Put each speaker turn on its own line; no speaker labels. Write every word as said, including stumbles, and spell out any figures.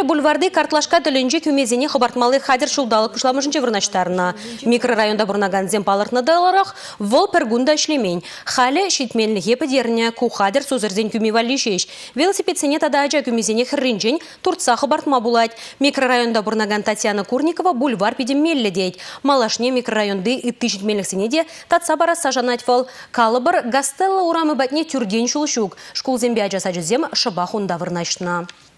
Халі бульварды картлашка тілінже күмезіне хабартмалы хадер шулдалық пұшламышынче вырнаштарына. Микрорайонда бұрнаган земпаларына даларақ, вол пергунда ішлемень. Халі шитменліге підеріне ку хадер созырзен күмевалі шеш. Велосипедсене тадажа күмезіне хырринжен туртса хабартма булать. Микрорайонда бұрнаган Татьяна Курникова бульвар пидеммелі дейд. Малашне микрорайонды ытты житменліксене де татса бара сажанать вол. Калыбыр Гастелла урамы бәтне тюрден шулшук. Шкул зембе ажаса жүзем шыба хунда вырнашна.